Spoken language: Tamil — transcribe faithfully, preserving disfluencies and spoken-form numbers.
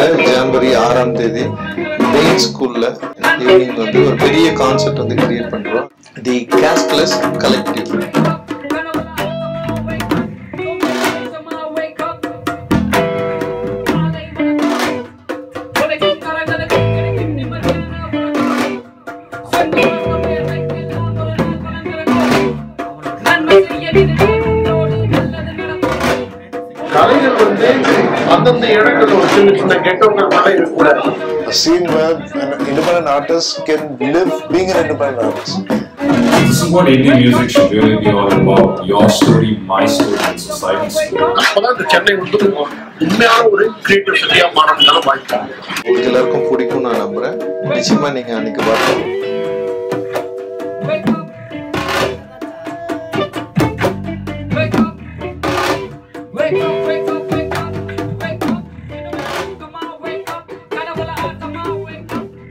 ஜனவரி ஆறாம் தேதி மெயின் ஸ்கூல்ல ஈவினிங் வந்து ஒரு பெரிய கான்செப்ட் வந்து கிரியேட் பண்றோம். The casteless collective. கலைகள் வந்து அந்தந்த இடங்களில் ஒரு சின்ன சின்ன கெட்டோக்கள் மட்டும் இருக்கக்கூடாது. A scene where an independent artist can live being an independent artist. This is what indie music should really be all about. Your story, my story, and society's story. அப்பதான் இந்த சென்னை வந்து உண்மையான ஒரு கிரியேட்டிவ் சிட்டியா மாறதுக்கான வாய்ப்பு. உங்களுக்கு எல்லாருக்கும் பிடிக்கும் நான் நம்புறேன். நிச்சயமா நீங்க அன்னைக்கு பார்க்கலாம். Wake up, wake up.